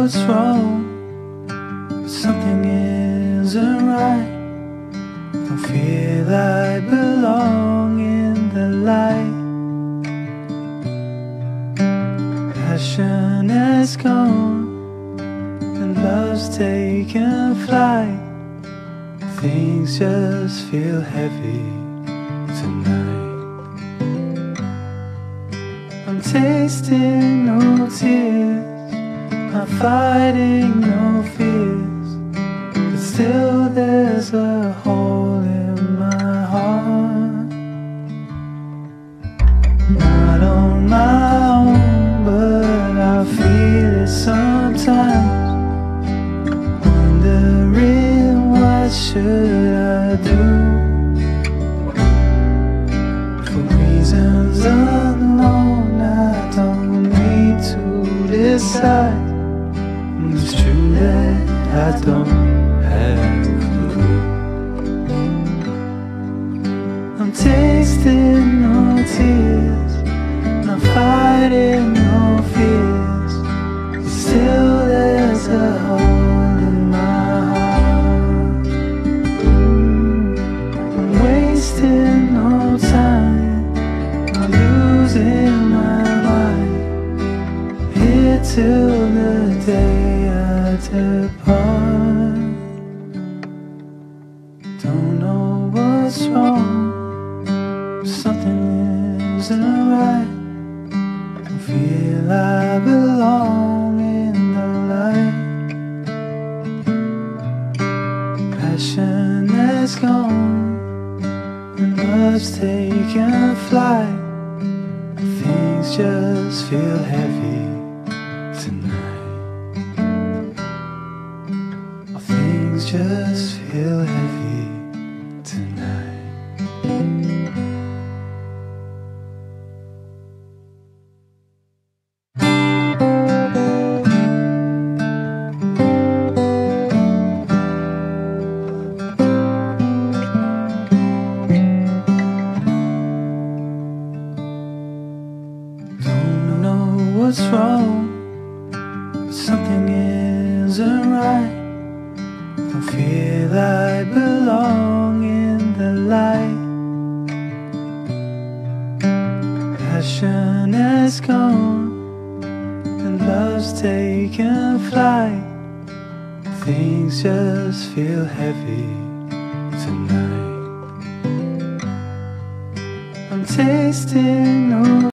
what's wrong. Something isn't right. Don't feel I belong in the light. Passion has gone and love's taken flight. Things just feel heavy tonight. I'm tasting no tears, I'm fighting no fears, but still there's a hole in my heart. Not on my own, but I feel it sometimes. Wondering what should I do? For reasons unknown, I don't need to decide. It's true that I don't have a clue. I'm tasting no tears, I'm fighting no fears, but still there's a hole in my heart. I'm wasting no time, I'm losing my mind, here till the day I depart. Don't know what's wrong, something isn't right. Don't feel I belong in the light. Passion has gone and love's taken flight. Things just feel heavy tonight. Things just feel heavy tonight. Don't know what's wrong, but something isn't right. Don't feel I belong in the light. Passion has gone and love's taken flight. Things just feel heavy tonight. I'm tasting no